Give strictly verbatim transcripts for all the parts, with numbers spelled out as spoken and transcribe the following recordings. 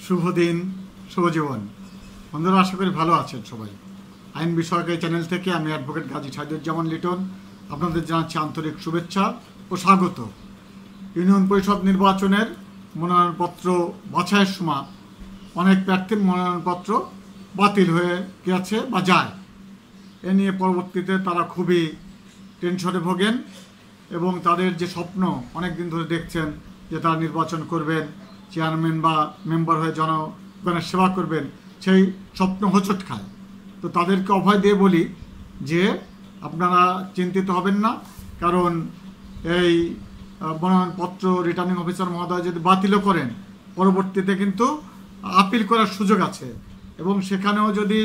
শুভ দিন, শুভ জীবন। বন্ধুরা, আশা করি ভালো আছেন সবাই। আইন বিষয়ক এই চ্যানেল থেকে আমি অ্যাডভোকেট গাজী সাইদুজ্জামান লিটন আপনাদের জানাচ্ছি আন্তরিক শুভেচ্ছা ও স্বাগত। ইউনিয়ন পরিষদ নির্বাচনের মনোনয়নপত্র বাছাইয়ের সময় অনেক প্রার্থীর মনোনয়নপত্র বাতিল হয়ে গেছে বা যায়। এ নিয়ে পরবর্তীতে তারা খুবই টেনশনে ভোগেন এবং তাদের যে স্বপ্ন অনেক দিন ধরে দেখছেন যে তারা নির্বাচন করবেন, চেয়ারম্যান বা মেম্বার হয়ে জনগণের সেবা করবেন, সেই স্বপ্ন হোঁচট খায়। তো তাদেরকে অভয় দিয়ে বলি যে আপনারা চিন্তিত হবেন না, কারণ এই মনোনয়নপত্র রিটার্নিং অফিসার মহোদয় যদি বাতিলও করেন, পরবর্তীতে কিন্তু আপিল করার সুযোগ আছে এবং সেখানেও যদি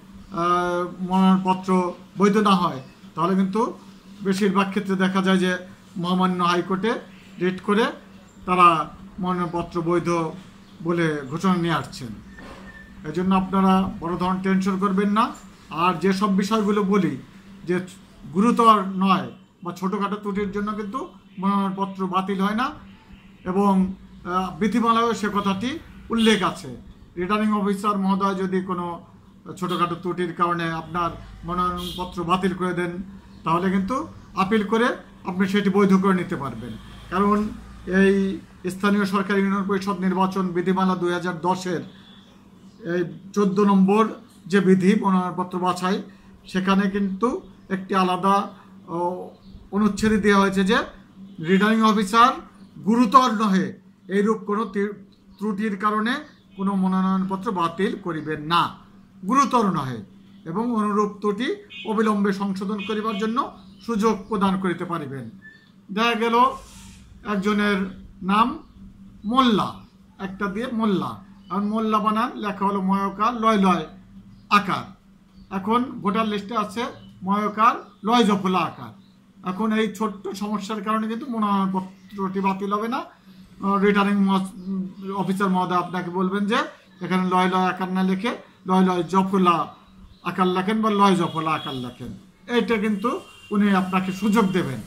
মনোনয়নপত্র বৈধ না হয় তাহলে কিন্তু বেশিরভাগ ক্ষেত্রে দেখা যায় যে মহামান্য হাইকোর্টে রিট করে তারা মনোনয়নপত্র বৈধ বলে ঘোষণা নিয়ে আসছেন। এই জন্য আপনারা বড় ধরনের টেনশন করবেন না। আর যেসব বিষয়গুলো বলি যে গুরুতর নয় বা ছোটোখাটো ত্রুটির জন্য কিন্তু মনোনয়নপত্র বাতিল হয় না এবং বিধিমালায়ও সে কথাটি উল্লেখ আছে। রিটার্নিং অফিসার মহোদয় যদি কোনো ছোটোখাটো ত্রুটির কারণে আপনার মনোনয়নপত্র বাতিল করে দেন তাহলে কিন্তু আপিল করে আপনি সেটি বৈধ করে নিতে পারবেন। কারণ এই স্থানীয় সরকার ইউনিয়ন পরিষদ নির্বাচন বিধিমালা দুই হাজার দশের এই চোদ্দো নম্বর যে বিধি মনোনয়নপত্র বাছাই, সেখানে কিন্তু একটি আলাদা অনুচ্ছেদে দেওয়া হয়েছে যে রিটার্নিং অফিসার গুরুতর নহে এইরূপ কোনো ত্রুটির কারণে কোনো মনোনয়নপত্র বাতিল করিবেন না, গুরুতর নহে, এবং অনুরূপ ত্রুটি অবিলম্বে সংশোধন করিবার জন্য সুযোগ প্রদান করিতে পারিবেন। দেখা গেল একজনের নাম মোল্লা, একটা দিয়ে মোল্লা, আর মোল্লা বানান লেখা হলো ময়কার লয় লয় আকার। এখন ভোটার লিস্টে আছে ময়কার লয় জফলা আকার। এখন এই ছোট্ট সমস্যার কারণে কিন্তু মনোনয়নপত্রটি বাতিল হবে না। রিটার্নিং অফিসার মহোদয় আপনাকে বলবেন যে এখানে লয় লয় আকার না লিখে লয় লয় জফলা আকার লেখেন বা লয় জফলা আকার লেখেন, এইটা কিন্তু উনি আপনাকে সুযোগ দেবেন।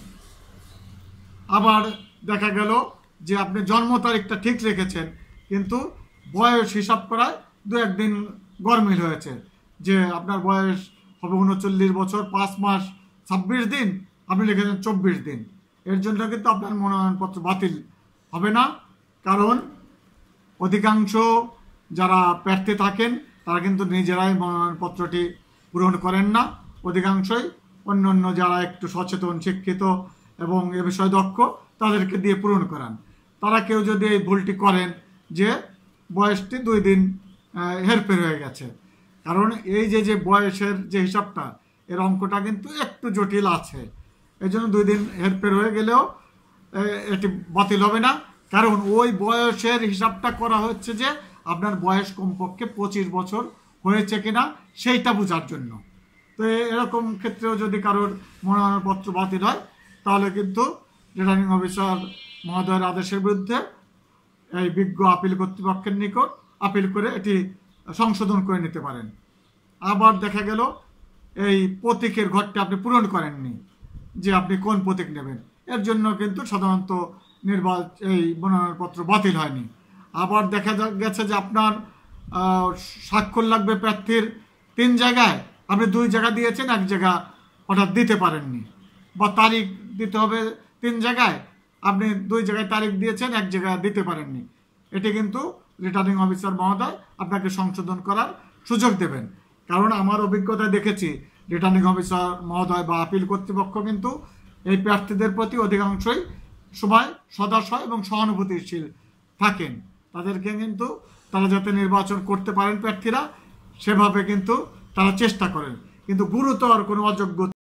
আবার দেখা গেল যে আপনি জন্ম তারিখটা ঠিক রেখেছেন কিন্তু বয়স হিসাব করায় দু একদিন গরমিল হয়েছে, যে আপনার বয়স হবে উনচল্লিশ বছর পাঁচ মাস ছাব্বিশ দিন, আপনি লিখেছেন চব্বিশ দিন। এর জন্য কিন্তু আপনার মনোনয়নপত্র বাতিল হবে না, কারণ অধিকাংশ যারা প্রার্থী থাকেন তারা কিন্তু নিজেরাই মনোনয়নপত্রটি পূরণ করেন না। অধিকাংশই অন্য অন্য যারা একটু সচেতন, শিক্ষিত এবং এ বিষয়ে দক্ষ তাদেরকে দিয়ে পূরণ করান। তারা কেউ যদি এই ভুলটি করেন যে বয়সটি দুই দিন হেরফের হয়ে গেছে, কারণ এই যে যে বয়সের যে হিসাবটা, এর অঙ্কটা কিন্তু একটু জটিল আছে, এই জন্য দুই দিন হেরফের হয়ে গেলেও এটি বাতিল হবে না। কারণ ওই বয়সের হিসাবটা করা হচ্ছে যে আপনার বয়স কমপক্ষে পঁচিশ বছর হয়েছে কিনা সেইটা বোঝার জন্য। তো এরকম ক্ষেত্রেও যদি কারোর মনোনয়নপত্র বাতিল হয় তাহলে কিন্তু রিটার্নিং অফিসার মহোদয়ের আদেশের বিরুদ্ধে এই বিজ্ঞ আপিল কর্তৃপক্ষের নিকট আপিল করে এটি সংশোধন করে নিতে পারেন। আবার দেখা গেল এই প্রতীকের ঘরটি আপনি পূরণ করেননি, যে আপনি কোন প্রতীক নেবেন, এর জন্য কিন্তু সাধারণত নির্বাচন এই মনোনয়নপত্র বাতিল হয়নি। আবার দেখা গেছে যে আপনার স্বাক্ষর লাগবে প্রার্থীর তিন জায়গায়, আপনি দুই জায়গা দিয়েছেন, এক জায়গা হঠাৎ দিতে পারেননি, বা তারিখ দিতে হবে তিন জায়গায়, আপনি দুই জায়গায় তারিখ দিয়েছেন, এক জায়গায় দিতে পারেননি, এটি কিন্তু রিটার্নিং অফিসার মহোদয় আপনাকে সংশোধন করার সুযোগ দেবেন। কারণ আমার অভিজ্ঞতায় দেখেছি রিটার্নিং অফিসার মহোদয় বা আপিল কর্তৃপক্ষ কিন্তু এই প্রার্থীদের প্রতি অধিকাংশই সময় সদাশয় এবং সহানুভূতিশীল থাকেন। তাদেরকে কিন্তু তারা যাতে নির্বাচন করতে পারেন প্রার্থীরা, সেভাবে কিন্তু তারা চেষ্টা করেন, কিন্তু গুরুতর কোনো অযোগ্য